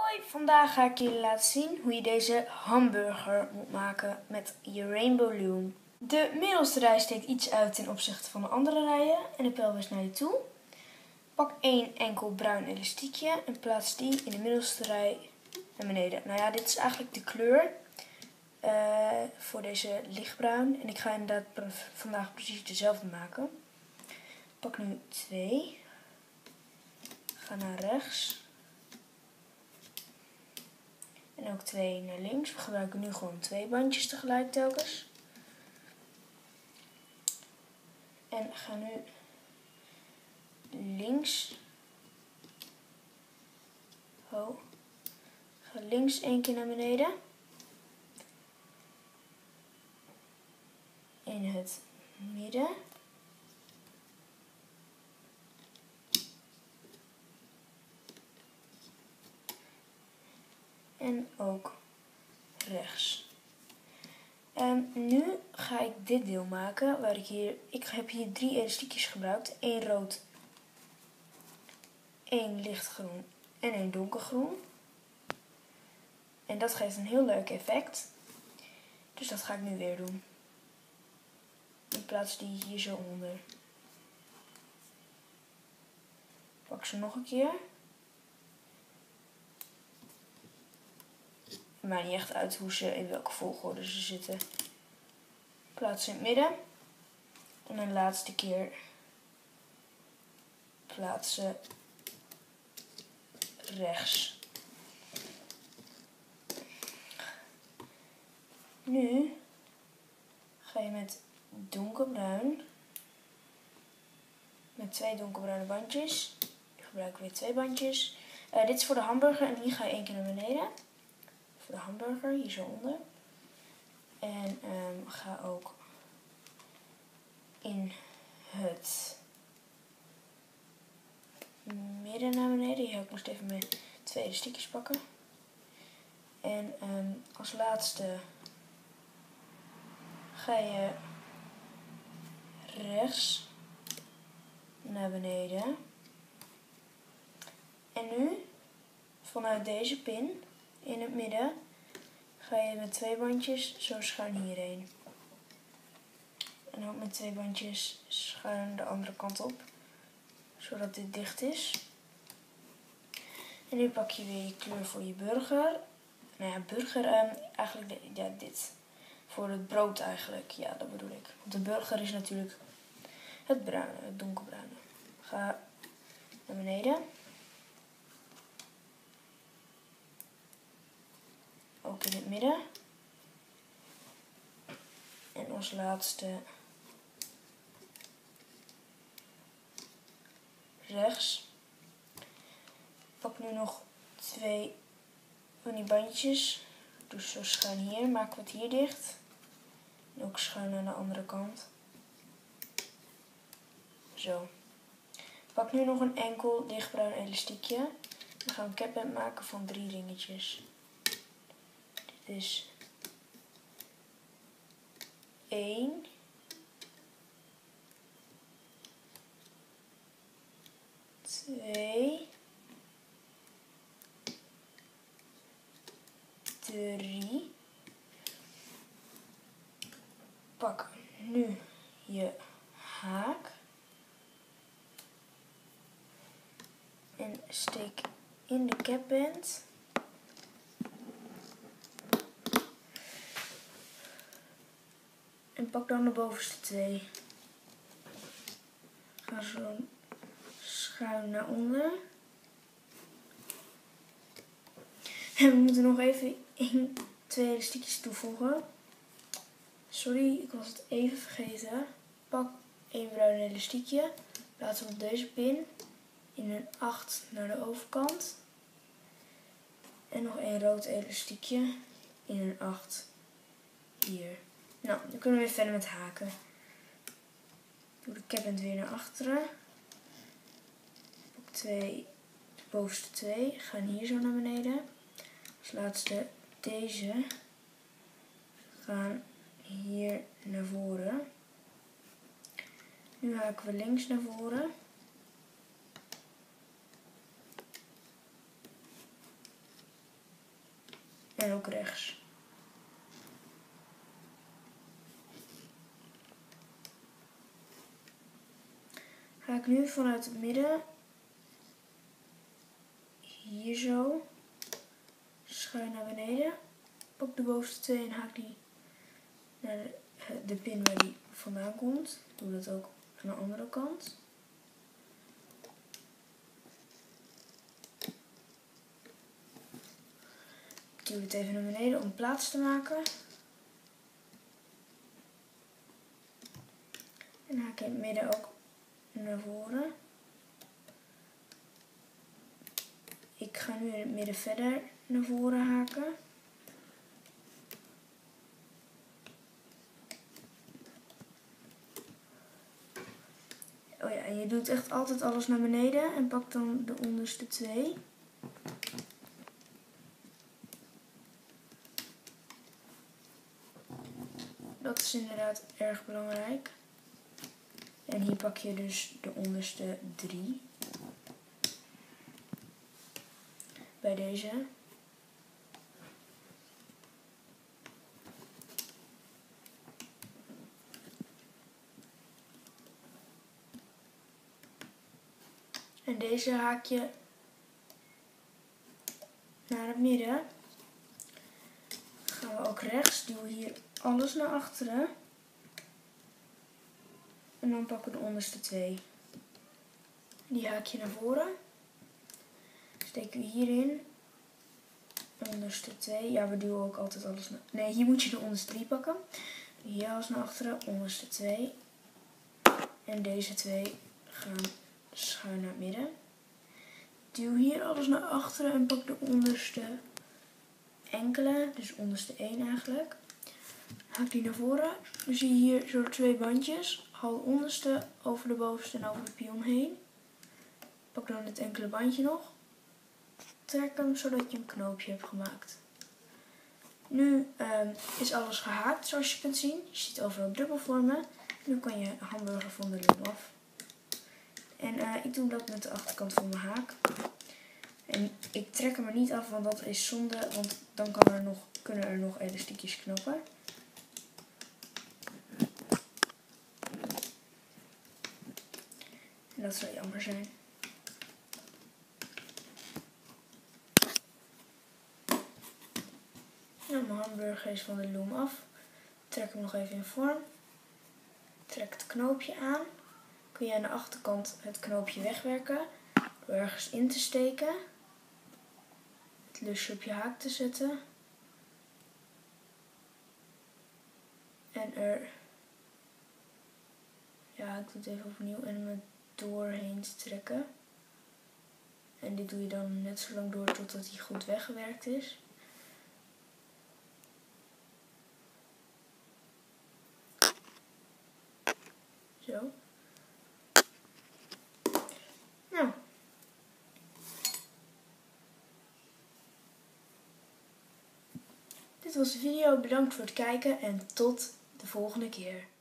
Hoi, vandaag ga ik jullie laten zien hoe je deze hamburger moet maken met je Rainbow Loom. De middelste rij steekt iets uit ten opzichte van de andere rijen en de pijl wijst naar je toe. Pak één enkel bruin elastiekje en plaats die in de middelste rij naar beneden. Nou ja, dit is eigenlijk de kleur voor deze lichtbruin en ik ga inderdaad vandaag precies dezelfde maken. Pak nu 2, ga naar rechts. En ook 2 naar links. We gebruiken nu gewoon 2 bandjes tegelijk telkens. En ga nu links. Ga links 1 keer naar beneden. In het midden. En ook rechts. En nu ga ik dit deel maken. Waar ik heb hier 3 elastiekjes gebruikt. 1 rood, 1 lichtgroen en 1 donkergroen. En dat geeft een heel leuk effect. Dus dat ga ik nu weer doen. Ik plaats die hier zo onder. Pak ze nog een keer. Het maakt niet echt uit hoe ze in welke volgorde ze zitten. Plaats ze in het midden. En een laatste keer plaatsen rechts. Nu ga je met donkerbruin, met 2 donkerbruine bandjes. Ik gebruik weer 2 bandjes. Dit is voor de hamburger en hier ga je 1 keer naar beneden. Voor de hamburger, hier zo onder. En ga ook in het midden naar beneden. Hier, ik moest even mijn 2 elastiekjes pakken. En als laatste ga je rechts naar beneden. En nu, vanuit deze pin in het midden, ga je met 2 bandjes zo schuin hierheen. En ook met 2 bandjes schuin de andere kant op, zodat dit dicht is. En nu pak je weer je kleur voor je burger. Nou ja, burger, eigenlijk ja, dit. Voor het brood eigenlijk, ja, dat bedoel ik. Want de burger is natuurlijk het bruine, het donkerbruine. Ga naar beneden. Ook in het midden. En als laatste rechts. Pak nu nog 2 van die bandjes. Dus zo schuin hier. Maken we het hier dicht. En ook schuin aan de andere kant. Zo. Pak nu nog een enkel lichtbruin elastiekje. Dan gaan we een capband maken van 3 ringetjes. Dit is 1. 2. 3. Pak nu je haak. En steek in de capband. En pak dan de bovenste 2. Ga zo schuin naar onder. En we moeten nog even 2 elastiekjes toevoegen. Sorry, ik was het even vergeten. Pak 1 bruin elastiekje. Plaats hem op deze pin. In een 8 naar de overkant. En nog 1 rood elastiekje. In een 8 hier. Nou, dan kunnen we weer verder met haken. Doe de capband weer naar achteren. Pak 2, de bovenste 2. Gaan hier zo naar beneden. Als laatste deze. Gaan hier naar voren. Nu haken we links naar voren. en ook rechts. Ga ik nu vanuit het midden hier zo schuin naar beneden. Pak de bovenste 2 en haak die naar de pin waar die vandaan komt. Doe dat ook aan de andere kant. Ik duw het even naar beneden om plaats te maken. En haak in het midden ook naar voren. Ik ga nu in het midden verder naar voren haken. Oh ja, en je doet echt altijd alles naar beneden en pak dan de onderste 2. Dat is inderdaad erg belangrijk. En hier pak je dus de onderste 3. Bij deze. En deze haak je naar het midden. Gaan we ook rechts, duwen hier alles naar achteren. En dan pakken we de onderste 2. Die haak je naar voren. Steken we hierin. Onderste 2. Ja, we duwen ook altijd alles naar... Nee, hier moet je de onderste 3 pakken. Hier alles naar achteren. Onderste 2. En deze 2 gaan schuin naar het midden. Duw hier alles naar achteren en pak de onderste enkele. Dus onderste 1 eigenlijk. Haak die naar voren. Dan zie je hier zo 2 bandjes. Haal de onderste over de bovenste en over de pion heen. Pak dan het enkele bandje nog. Trek hem zodat je een knoopje hebt gemaakt. Nu is alles gehaakt zoals je kunt zien. Je ziet overal dubbelvormen. Nu kan je hamburger van de loom af. En ik doe dat met de achterkant van mijn haak. En ik trek hem er niet af, want dat is zonde. Want dan kunnen er nog elastiekjes knappen. En dat zou jammer zijn. Nou, mijn hamburger is van de loom af. Trek hem nog even in vorm. Trek het knoopje aan. Kun je aan de achterkant het knoopje wegwerken. Door ergens in te steken. Het lusje op je haak te zetten. En ja, ik doe het even opnieuw. En hem er doorheen te trekken. En dit doe je dan net zo lang door totdat hij goed weggewerkt is. Zo. Nou. Dit was de video. Bedankt voor het kijken en tot de volgende keer.